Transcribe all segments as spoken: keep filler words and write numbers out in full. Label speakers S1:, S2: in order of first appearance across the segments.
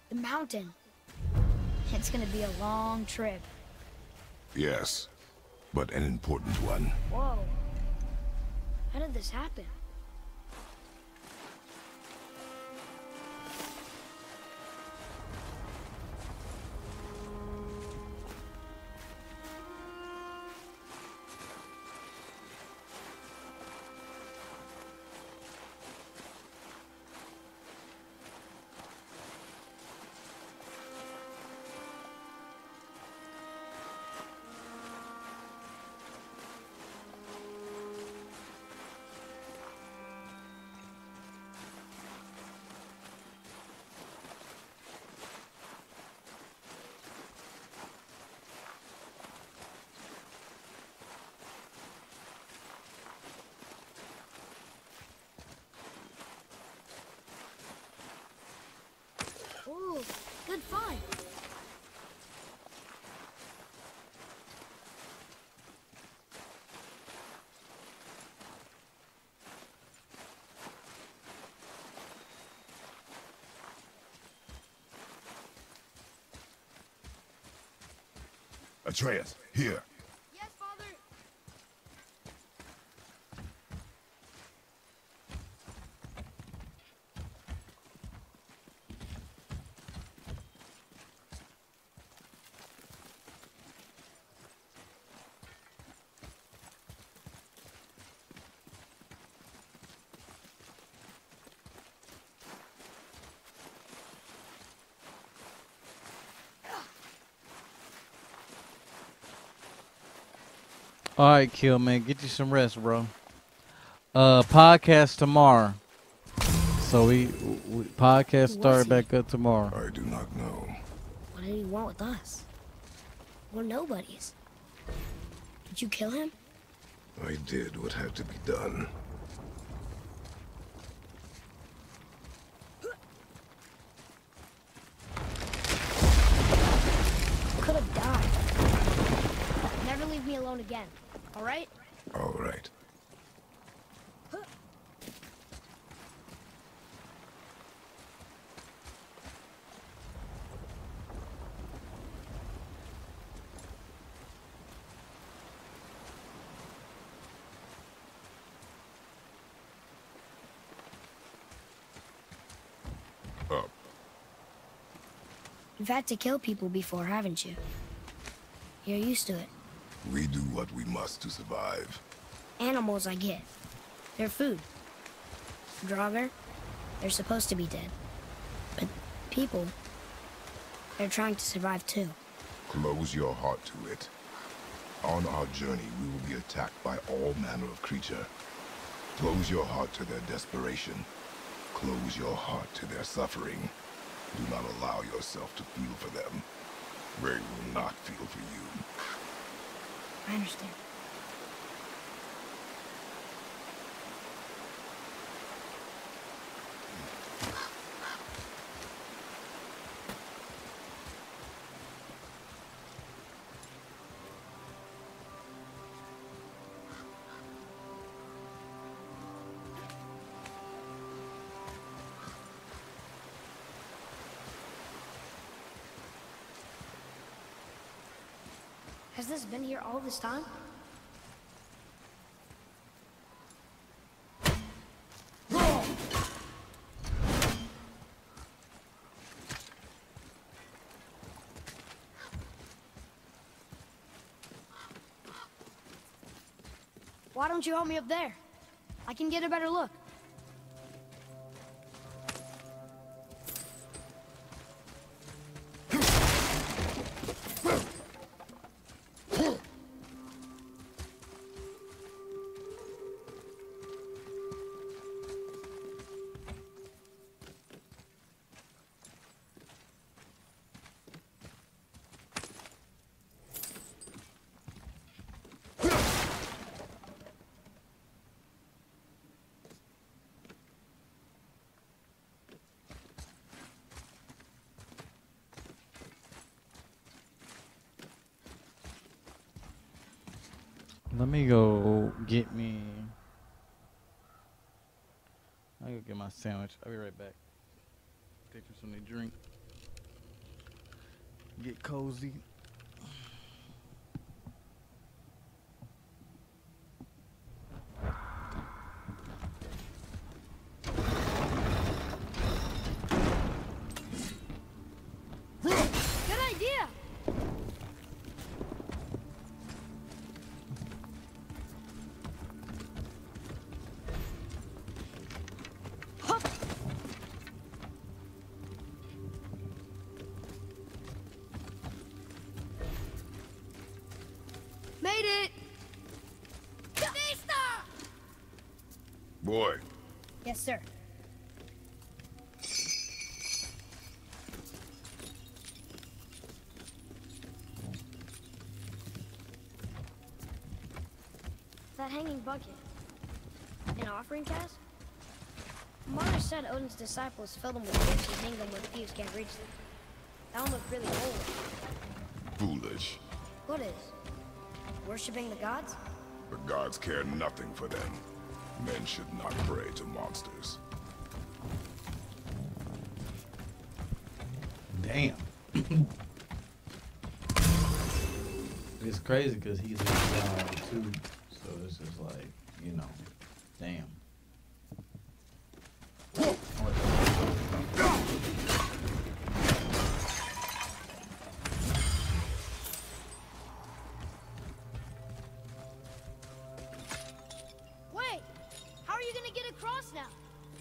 S1: The mountain. It's gonna be a long trip.
S2: Yes, but an important one.
S1: Whoa. How did this happen? Ooh, good find.
S2: Atreus, here.
S1: Yes, Father.
S3: All right, Kill, man. Get you some rest, bro. Uh, podcast tomorrow. So we, we podcast
S1: Who was
S3: start
S1: he?
S3: back up tomorrow.
S2: I do not know.
S1: What did he want with us? We're nobodies. Did you kill him?
S2: I did what had to be done.
S1: Could have died. Never leave me alone again, all right?
S2: All right. Up.
S1: You've had to kill people before, haven't you? You're used to it.
S2: We do what we must to survive.
S1: Animals, I get. They're food. Draugr, they're supposed to be dead. But people, they're trying to survive too.
S2: Close your heart to it. On our journey, we will be attacked by all manner of creature. Close your heart to their desperation. Close your heart to their suffering. Do not allow yourself to feel for them. They will not feel for you.
S1: I understand. Has this been here all this time? Why don't you help me up there? I can get a better look.
S3: Let me go get me. I go get my sandwich. I'll be right back. Take me something to drink. Get cozy.
S1: Good idea. Hup. Made it.
S2: Boy,
S1: Yes, sir. That hanging bucket. An offering cask? Mother said Odin's disciples fill them with gifts and hang them where thieves can't reach them. That one looked really holy.
S2: foolish.
S1: What is? Worshipping the gods?
S2: The gods care nothing for them. Men should not pray to monsters.
S3: Damn. It's crazy because he's a guy too, so it's just like, you know, damn.
S1: Wait! How are you gonna get across now?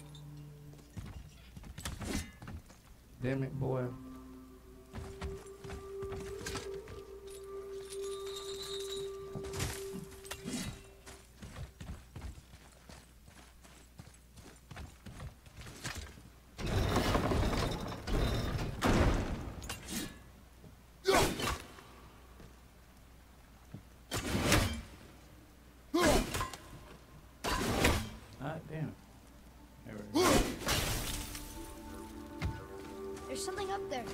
S3: Damn it, boy. Ah, damn. There we go.
S1: There's something up there.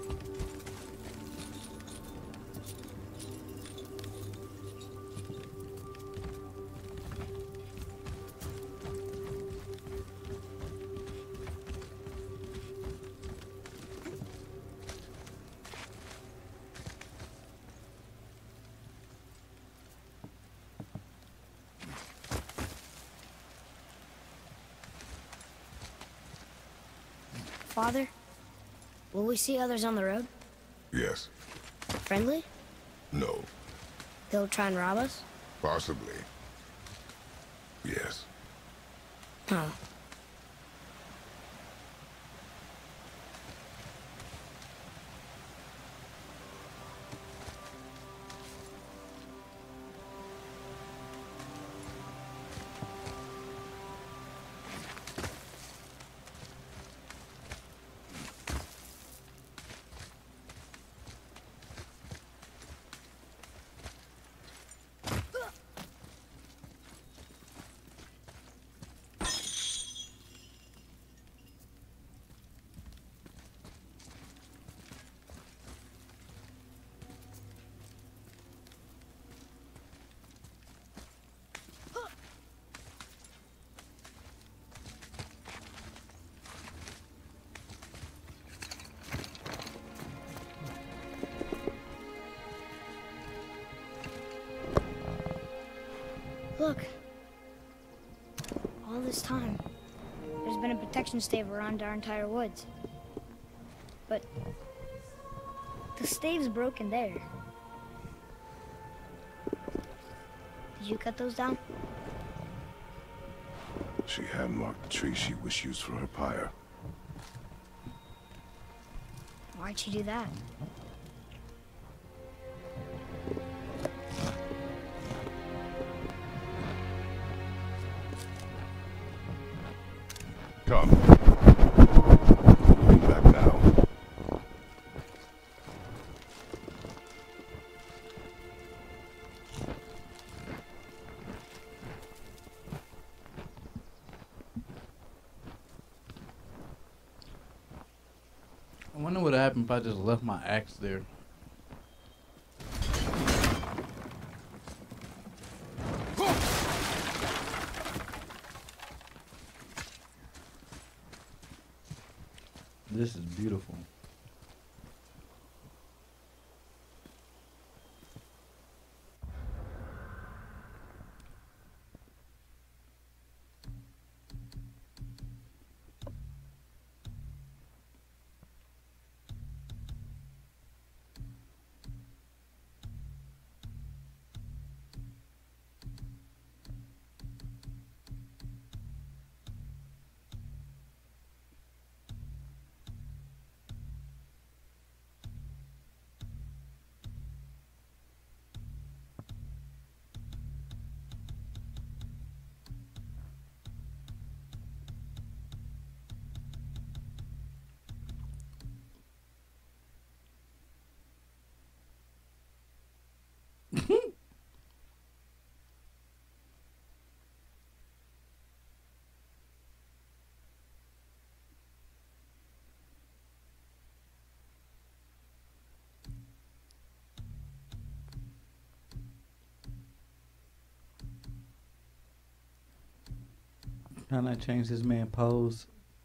S1: Father, will we see others on the road?
S2: Yes.
S1: Friendly?
S2: No.
S1: They'll try and rob us?
S2: Possibly. Yes.
S1: Oh. Look. All this time, there's been a protection stave around our entire woods. But the stave's broken there. Did you cut those down?
S2: She had marked the tree she wished used for her pyre.
S1: Why'd she do that?
S2: Come. Moving back now.
S3: I wonder what happened if I just left my axe there. This is beautiful. Trying to change this man pose.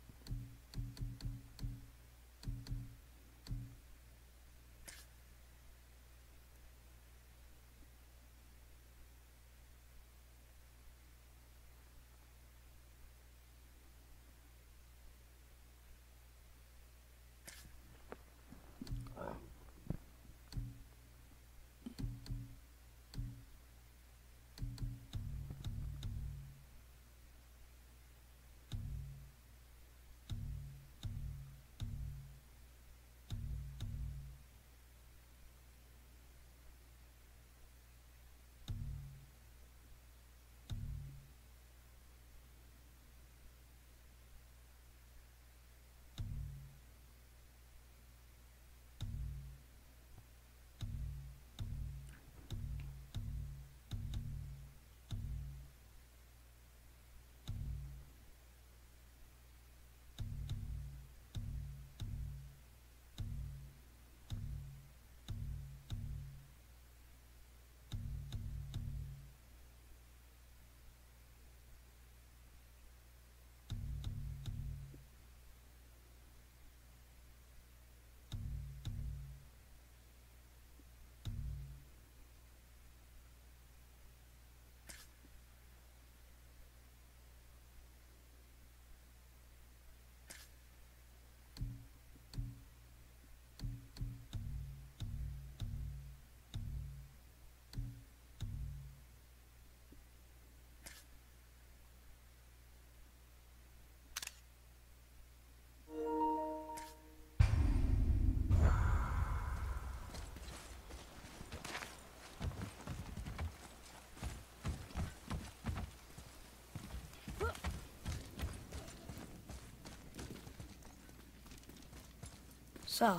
S1: So,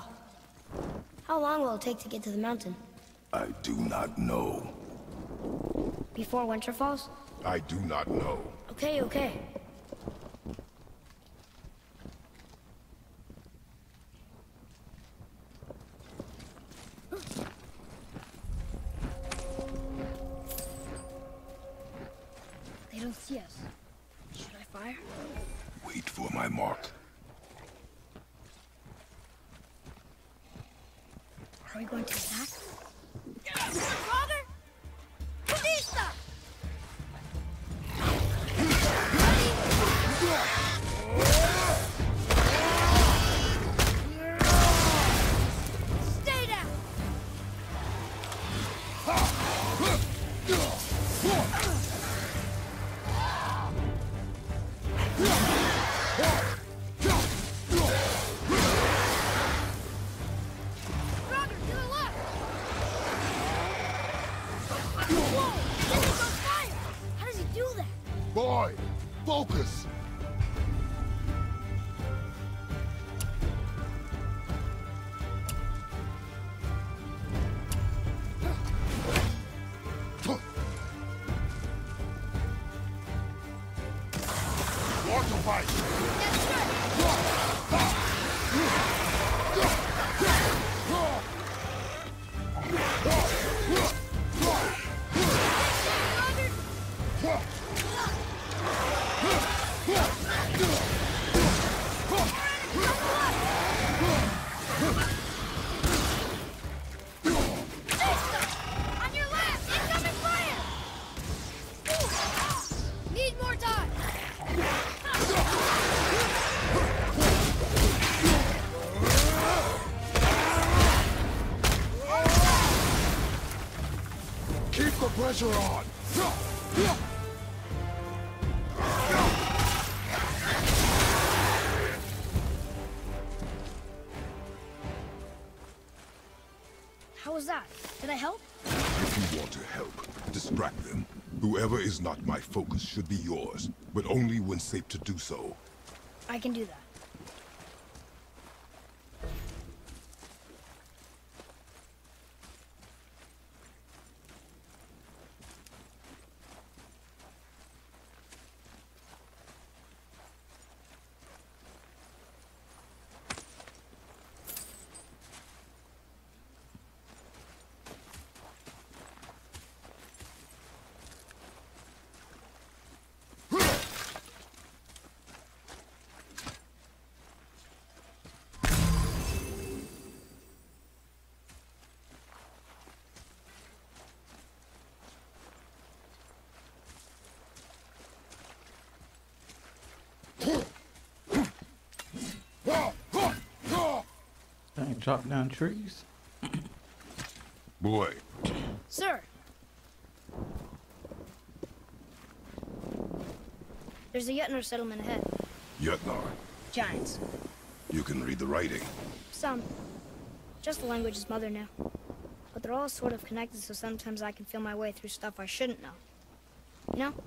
S1: how long will it take to get to the mountain?
S2: I do not know.
S1: Before winter falls?
S2: I do not know.
S1: Okay, okay. They don't see us. Should I fire?
S2: Wait for my mark.
S1: Are we going to attack? Father! Kalista! Stay down!
S2: Boy, focus! Want to fight?
S1: On your left! Incoming fire! Need more time!
S2: Keep the pressure on!
S1: How was that? Did I help?
S2: If you want to help, distract them. Whoever is not my focus should be yours, but only when safe to do so.
S1: I can do that.
S3: ain't chopped down trees.
S2: Boy,
S1: Sir! There's a Jötnar settlement ahead.
S2: Jötnar,
S1: Giants.
S2: you can read the writing.
S1: Some. Just the language is mother knew. But they're all sort of connected, so sometimes I can feel my way through stuff I shouldn't know. You know?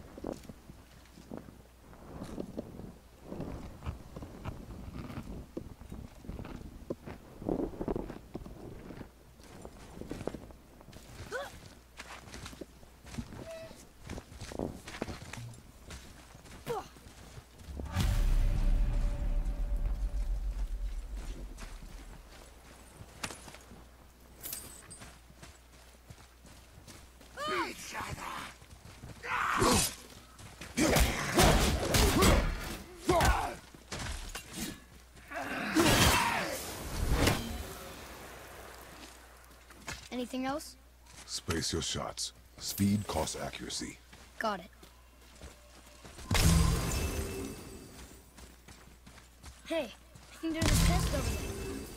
S1: Anything else?
S2: Space your shots. Speed costs accuracy.
S1: Got it. Hey, I think there's a chest over there.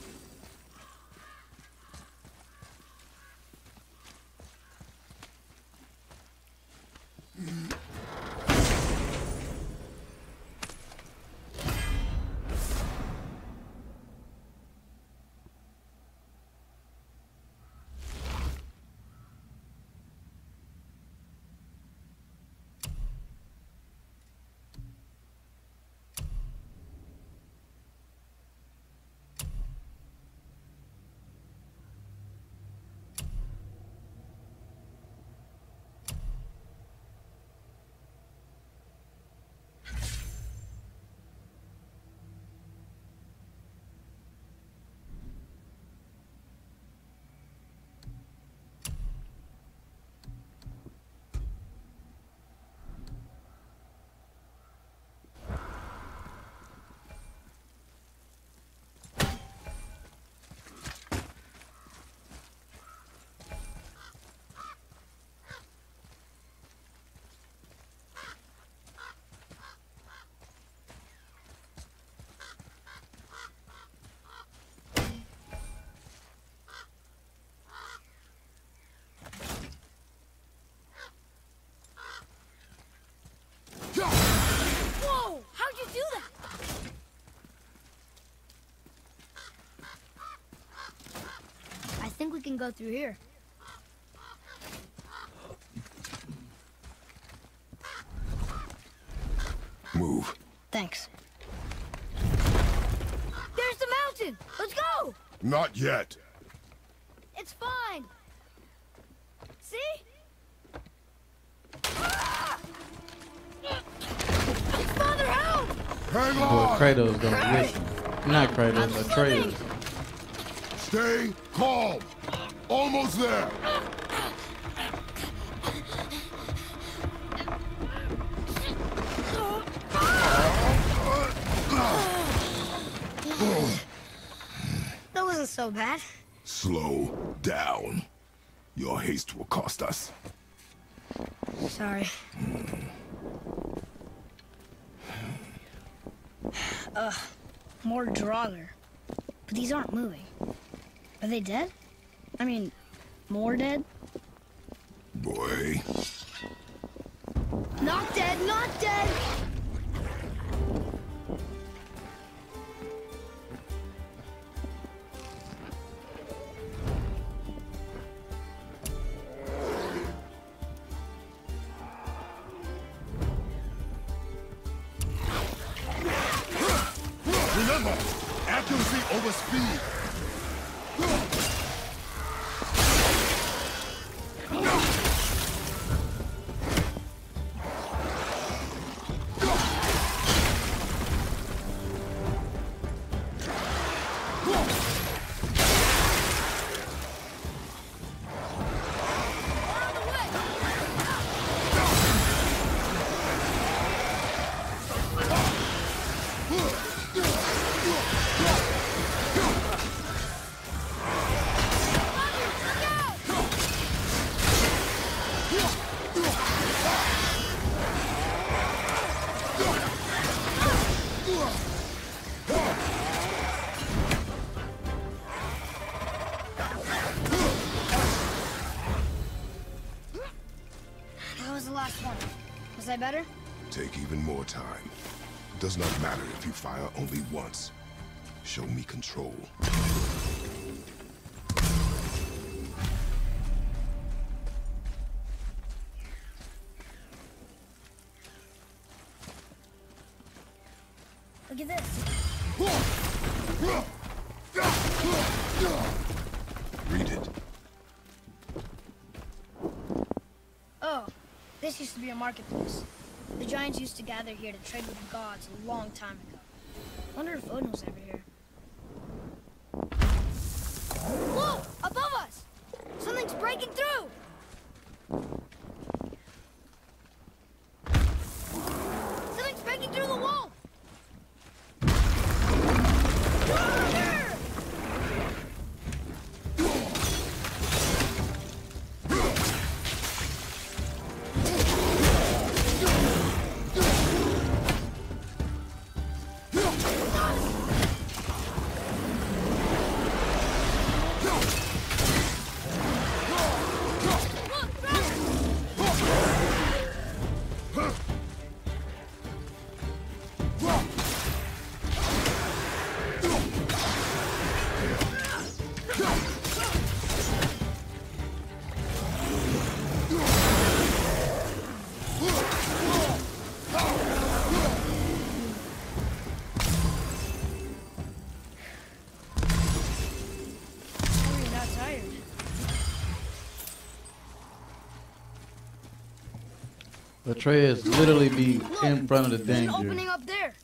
S1: Whoa! How'd you do that? I think we can go through here.
S2: Move.
S1: Thanks. There's the mountain! Let's go!
S2: Not yet.
S1: It's fine! See? Ah! Father, help!
S2: Hang
S3: Boy,
S2: on!
S3: Kratos don't listen. Not Kratos, Atreus.
S2: Stay calm. Almost there.
S1: That wasn't so bad.
S2: Slow down. Your haste will cost us.
S1: Sorry. Ugh, more Draugr. But these aren't moving. Are they dead? I mean, more dead?
S2: Boy.
S1: Not dead, not dead!
S2: Remember, accuracy over speed.
S1: better?
S2: Take even more time. It does not matter if you fire only once. Show me control.
S1: Look at this.
S2: Read it.
S1: Oh, this used to be a marketplace. The giants used to gather here to trade with the gods a long time ago. Wonder if Odin was ever here. Whoa! Above us! Something's breaking through! Something's breaking through the wall!
S3: Atreus literally be in front of the
S1: There's an
S3: danger.
S1: opening up there.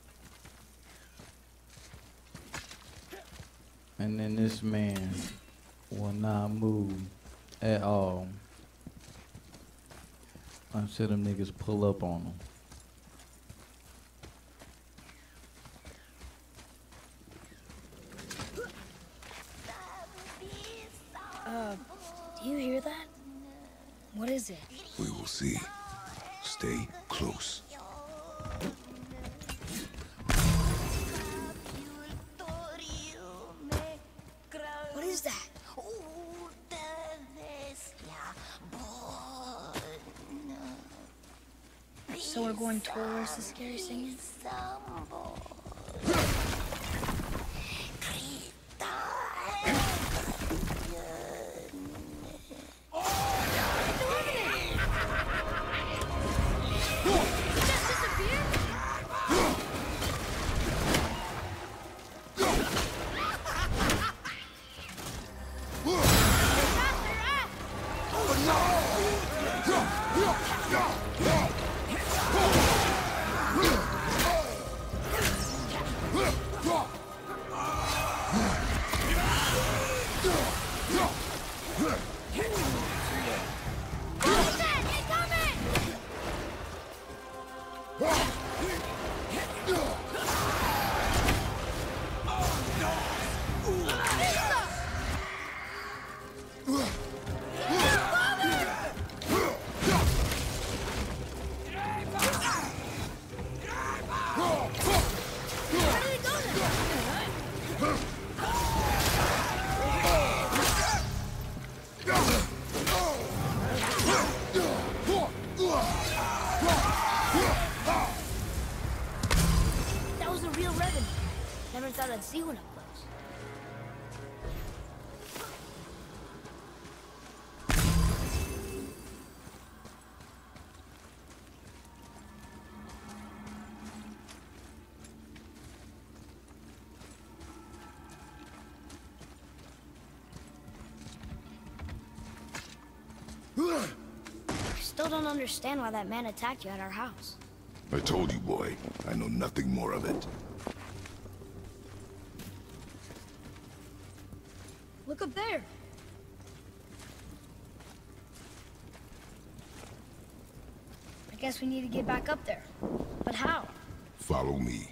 S3: And then this man will not move at all until them niggas pull up on him.
S1: Uh, do you hear that? What is it?
S2: We will see. Stay close.
S1: What is that? So we're going towards the scary singing? That was a real revenue. Never thought I'd see one up close. I still don't understand why that man attacked you at our house.
S2: I told you, boy. I know nothing more of it.
S1: Look up there. I guess we need to get back up there. But how?
S2: Follow me.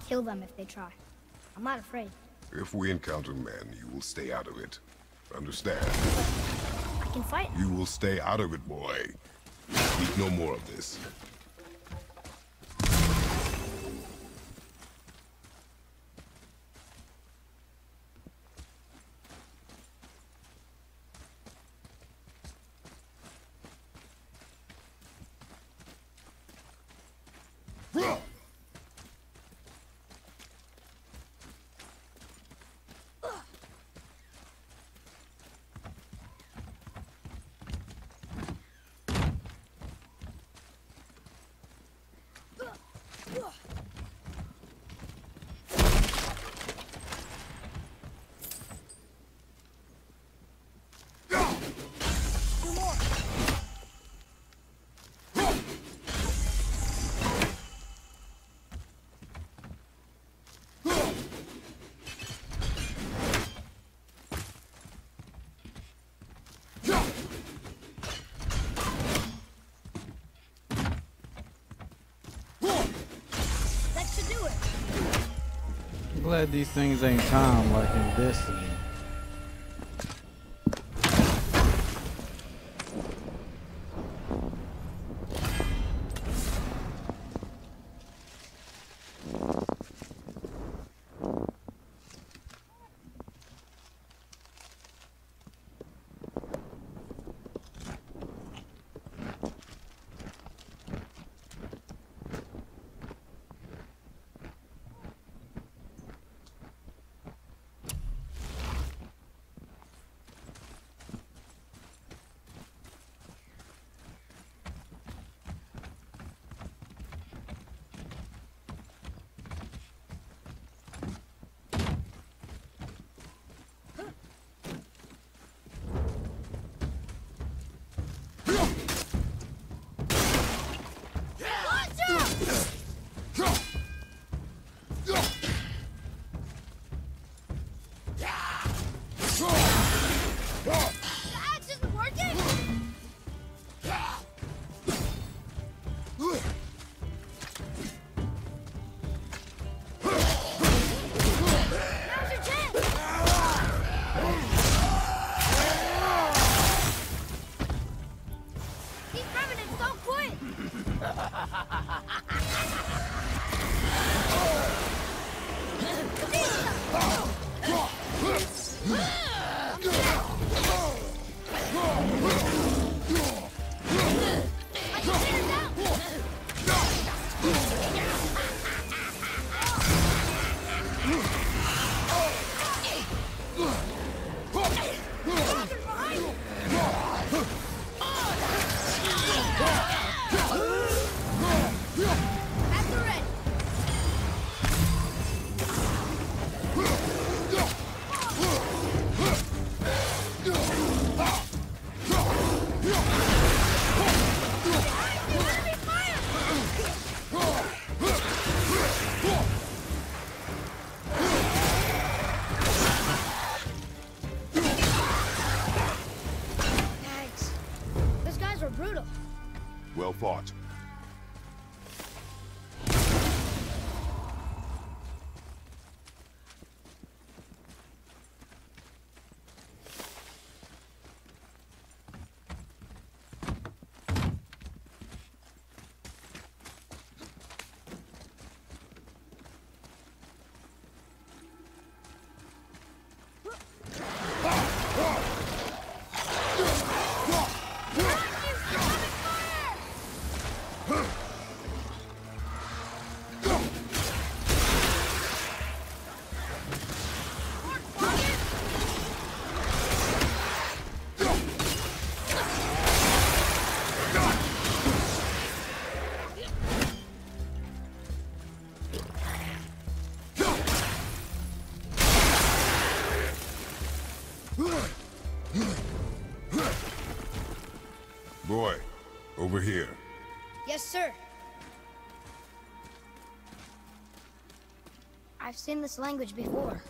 S1: kill them if they try. I'm not afraid.
S2: If we encounter men, you will stay out of it. Understand?
S1: I can fight.
S2: You will stay out of it, boy. Speak no more of this.
S3: Glad these things ain't time like in Destiny.
S2: Well fought. Boy, over here.
S1: Yes, sir. I've seen this language before.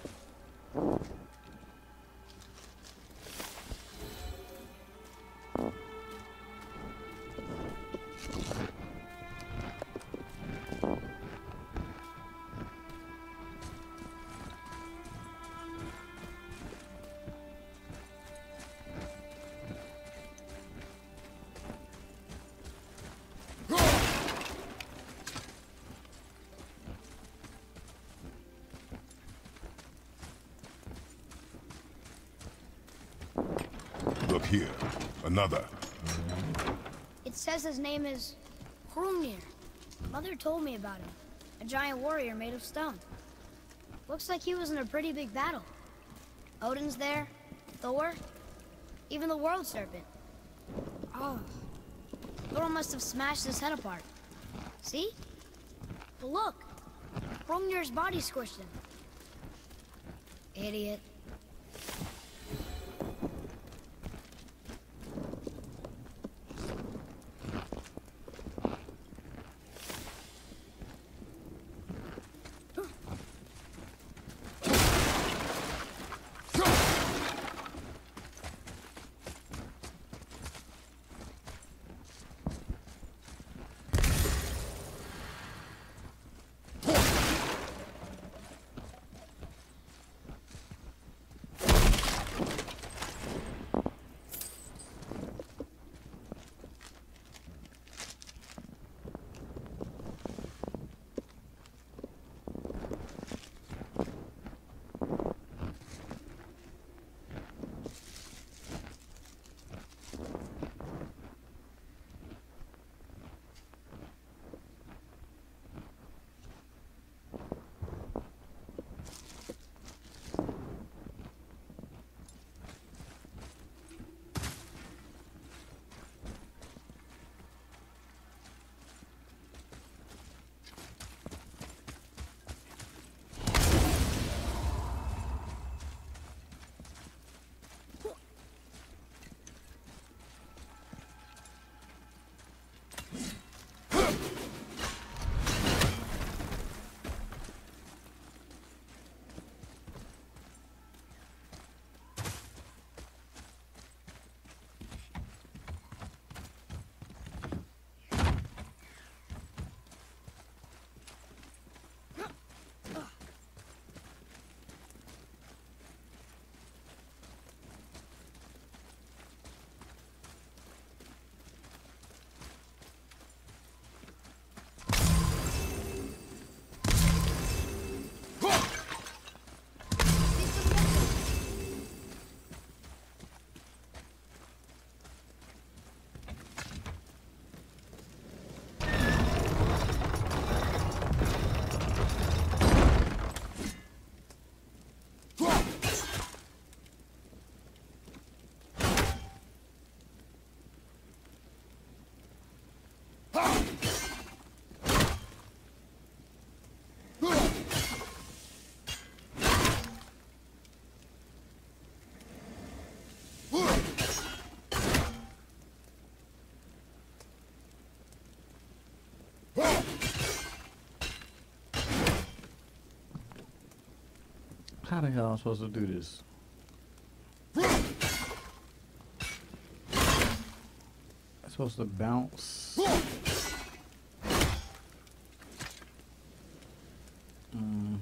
S2: Look here. Another.
S1: It says his name is Hrungnir. Mother told me about him. A giant warrior made of stone. Looks like he was in a pretty big battle. Odin's there, Thor, even the World Serpent. Oh. Thor must have smashed his head apart. See? But look. Hrungnir's body squished him. Idiot.
S3: How the hell am I supposed to do this? I'm supposed to bounce. Mm.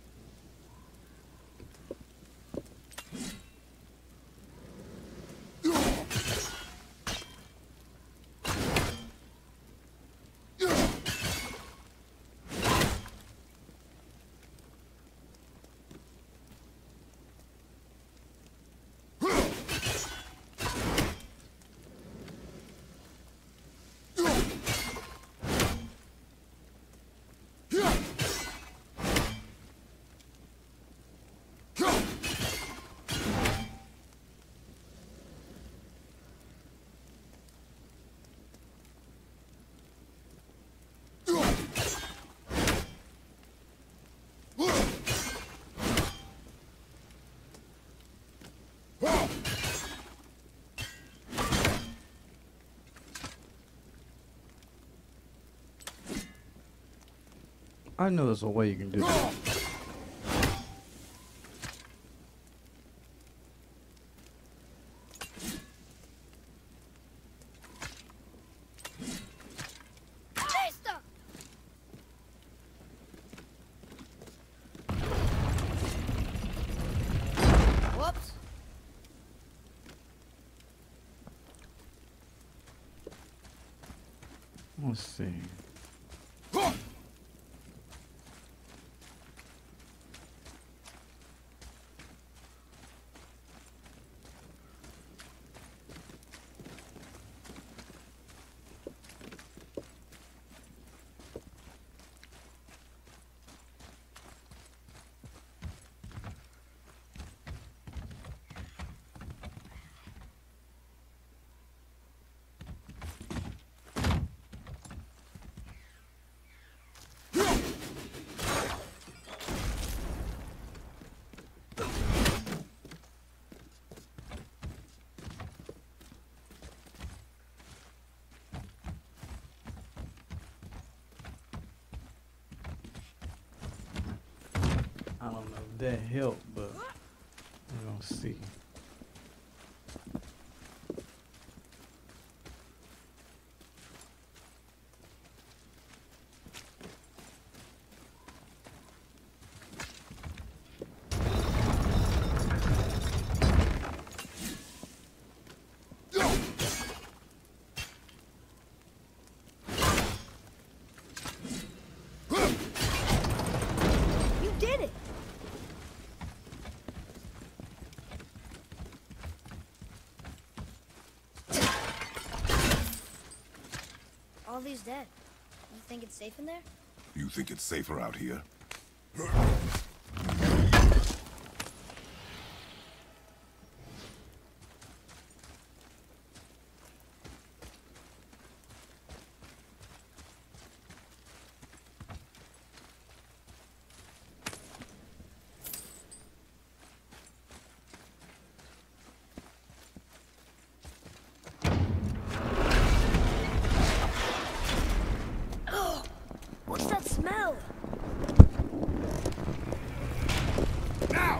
S3: I know there's a way you can do that.
S1: Whoops.
S3: Let's see. don't know if that helped, but we're gonna see.
S1: You did it! All these dead. You think it's safe in there?
S2: You think it's safer out here?
S1: What's that smell?
S2: Now!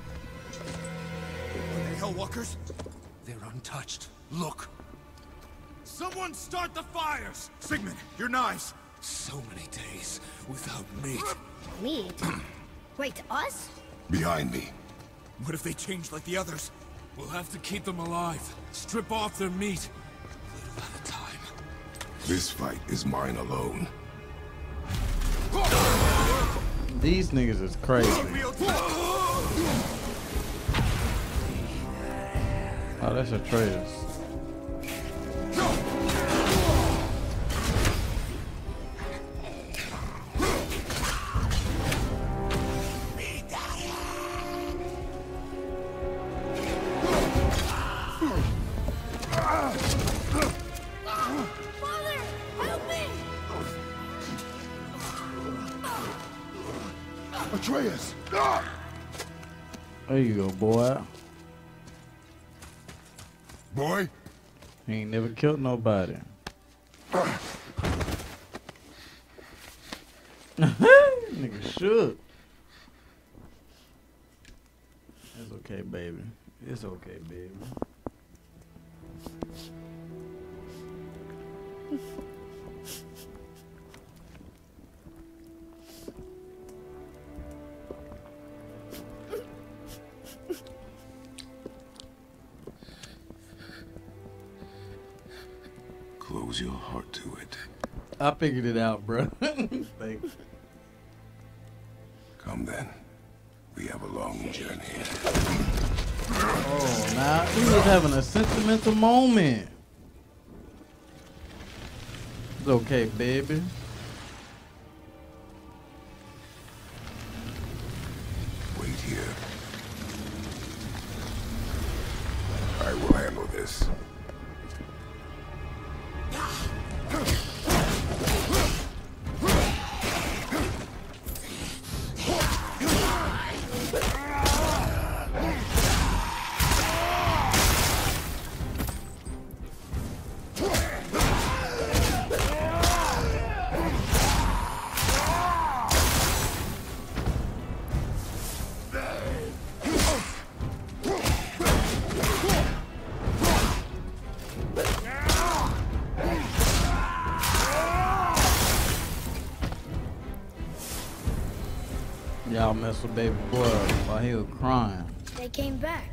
S4: Are they Hellwalkers? They're untouched. Look.
S5: Someone start the fires! Sigmund, your knives!
S4: So many days without meat.
S1: Meat? Wait, us?
S2: Behind me.
S5: What if they change like the others? We'll have to keep them alive. Strip off their meat.
S4: Little at a time.
S2: This fight is mine alone.
S3: These niggas is crazy. Oh, that's a Atreus.
S1: Father! Help me!
S2: Atreus!
S3: There you go, boy.
S2: Boy?
S3: He ain't never killed nobody. Nigga shook. It's okay, baby. It's okay, baby.
S2: Close your heart to it.
S3: I figured it out, bro. Thanks.
S2: Come then. We have a long journey.
S3: Oh, now he was having a sentimental moment. It's okay, baby.
S2: Wait here. I will handle this.
S3: Y'all mess with baby boy while he was crying.
S1: They came back.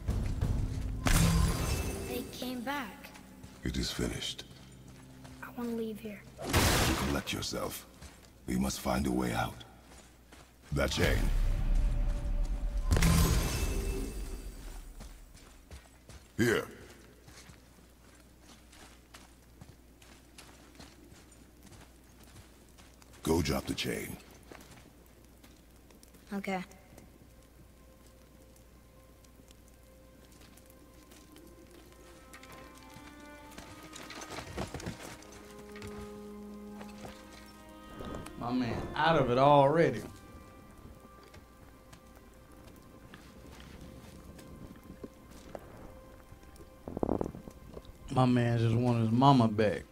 S1: They came back.
S2: It is finished.
S1: I want to leave here.
S2: Collect yourself. We must find a way out. That chain. Here. Go drop the chain.
S1: Okay.
S3: My man out of it already. My man just wanted his mama back.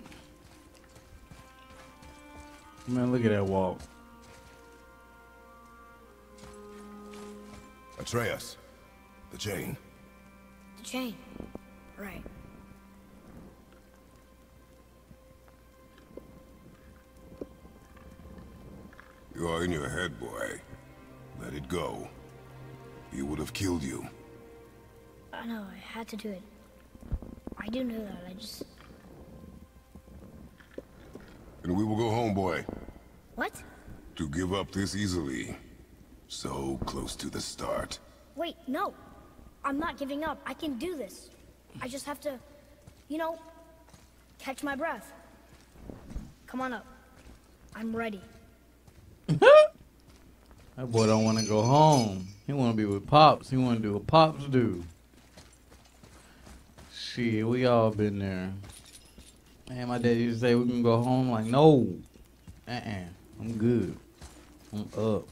S3: Man, look at that walk.
S2: Atreus, the chain.
S1: The chain. Right.
S2: You are in your head, boy. Let it go. He would have killed you.
S1: I know, I had to do it. I do know that, I just...
S2: And we will go home, boy.
S1: What?
S2: To give up this easily. So close to the start.
S1: Wait, no. I'm not giving up. I can do this. I just have to, you know, catch my breath. Come on up. I'm ready.
S3: That boy don't want to go home. He want to be with Pops. He want to do what Pops do. Shit, we all been there. Man, my dad used to say we can go home. Like, no. Uh-uh. I'm good. I'm up.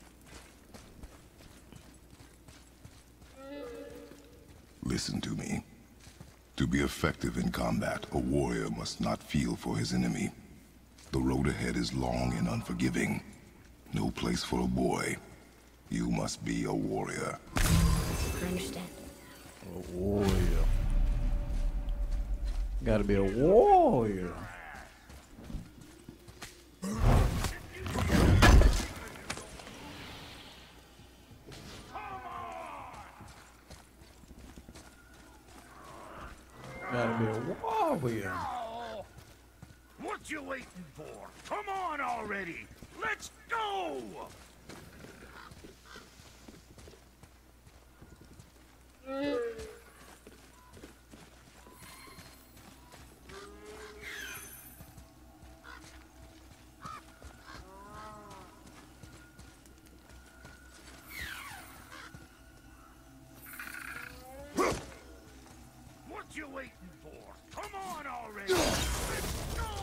S2: Listen to me. To be effective in combat, a warrior must not feel for his enemy. The road ahead is long and unforgiving. No place for a boy. You must be a warrior.
S1: I understand.
S3: A warrior. Gotta be a warrior. Gotta be a warrior.
S4: What you waiting for? Come on already! Let's go! What you waiting for? Come on already! Let's go!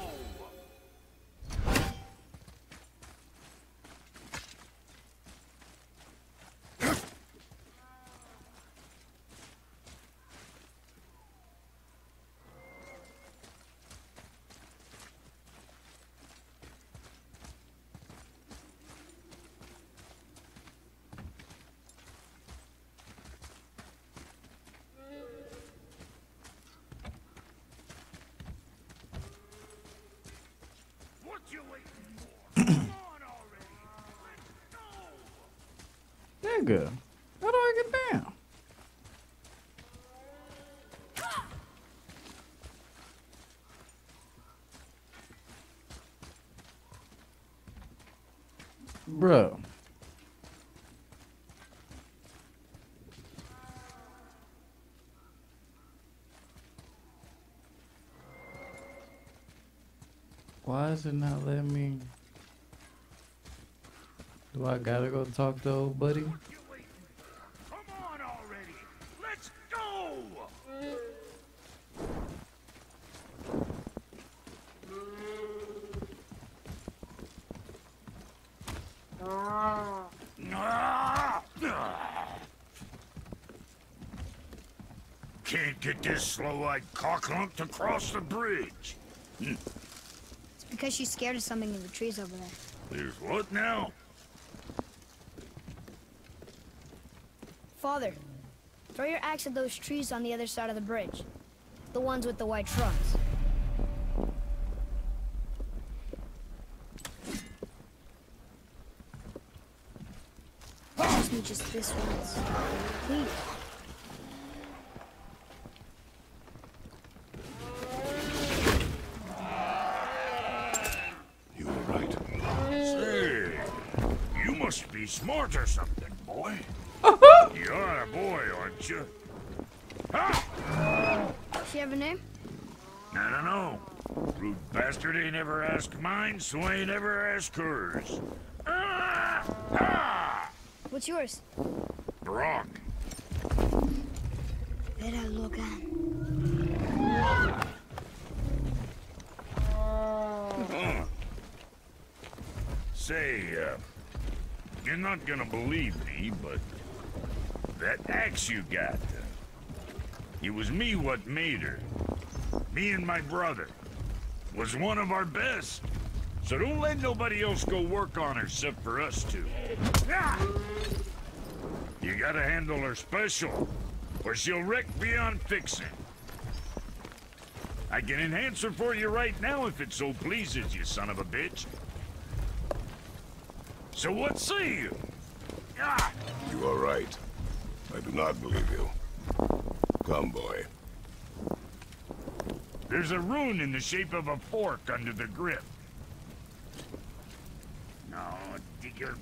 S4: What you waiting for? Come on already! Let's go!
S3: Nigga, how do I get down? Bro. Why is it not letting me? Do I gotta go talk to old buddy?
S4: What you waiting for? Come on already! Let's go! Can't get this slow-eyed cocklump to cross the bridge.
S1: It's because she's scared of something in the trees over there.
S4: There's what now?
S1: Father, throw your axe at those trees on the other side of the bridge. The ones with the white trunks. Just me just this once. Please.
S2: You were right.
S4: Say, you must be smart or something, boy. You're a boy, aren't you? Ha!
S1: She have a name?
S4: I don't know. Rude bastard ain't ever asked mine, so ain't ever asked hers. Ah! Ah!
S1: What's yours?
S4: Brock.
S1: Vera Logan.
S4: Huh. Say, uh, you're not gonna believe me, but that axe you got, uh, it was me what made her. Me and my brother. Was one of our best. So don't let nobody else go work on her except for us two. Ah! You gotta handle her special, or she'll wreck beyond fixing. I can enhance her for you right now if it so pleases you, son of a bitch. So what say you? Ah!
S2: You are right. I do not believe you. Come, boy.
S4: There's a rune in the shape of a fork under the grip. No, digger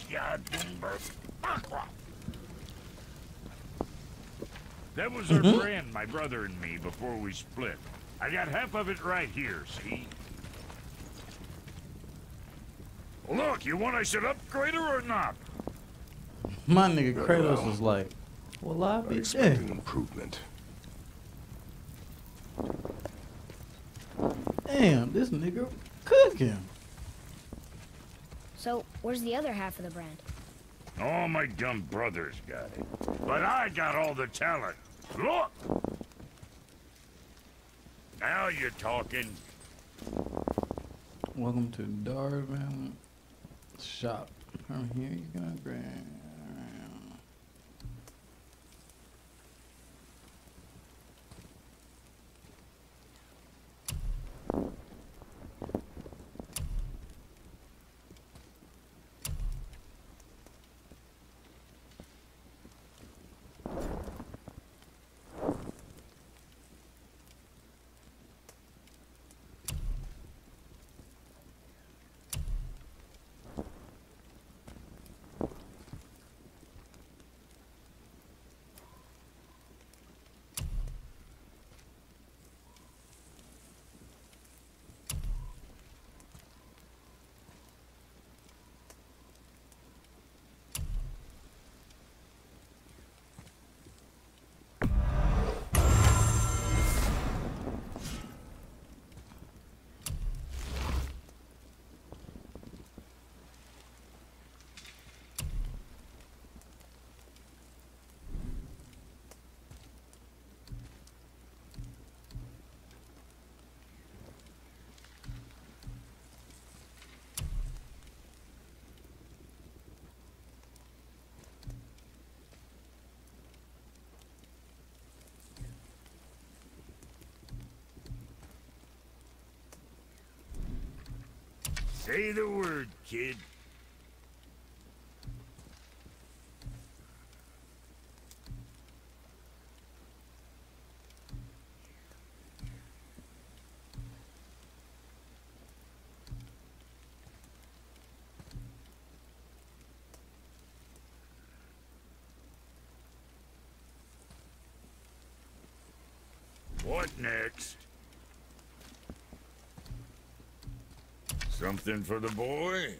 S4: That was our
S3: Mhm.
S4: friend, my brother and me, before we split. I got half of it right here, see? Look, you want I should upgrade her or not?
S3: My nigga
S2: Very
S3: Kratos
S2: well.
S3: was like, well, I'll
S2: I
S3: be
S2: expect
S3: dead.
S2: an improvement.
S3: Damn, this nigga cooking.
S1: So, where's the other half of the brand?
S4: All my dumb brothers got it. But I got all the talent. Look! Now you're talking.
S3: Welcome to Darvin shop. From here you gonna grab.
S4: Say the word, kid. What next? Something for the boy?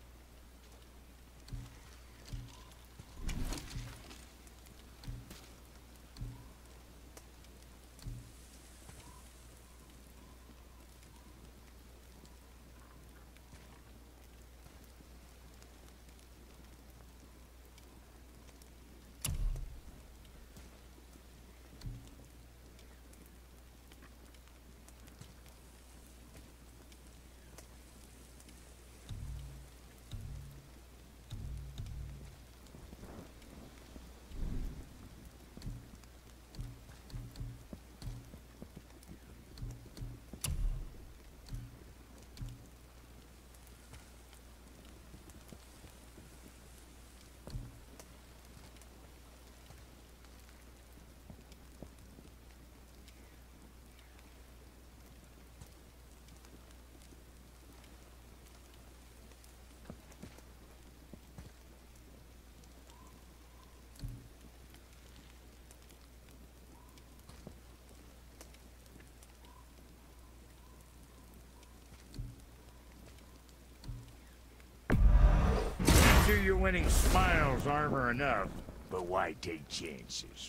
S4: Sure you're winning smiles, armor enough, but why take chances?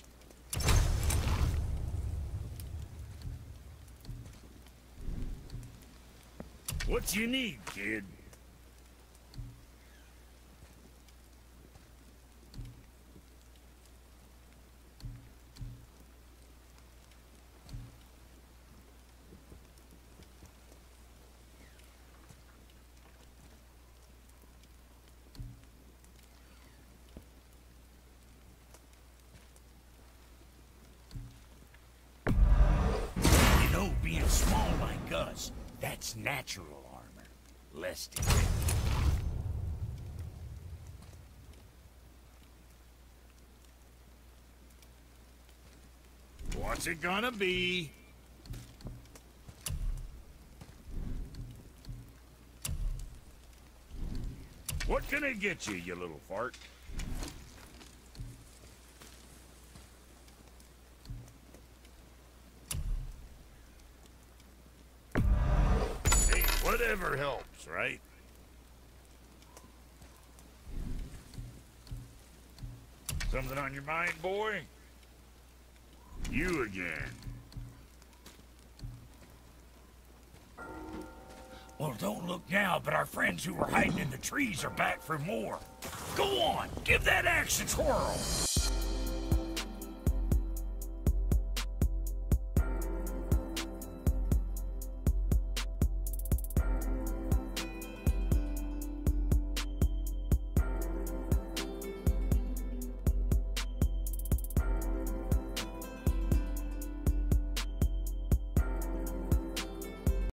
S4: What you need, kid? us. That's natural armor. Less defensive. What's it gonna be? What can I get you, you little fart? Hey, whatever helps, right? Something on your mind, boy? You again. Well, don't look now, but our friends who were hiding in the trees are back for more. Go on, give that axe a twirl.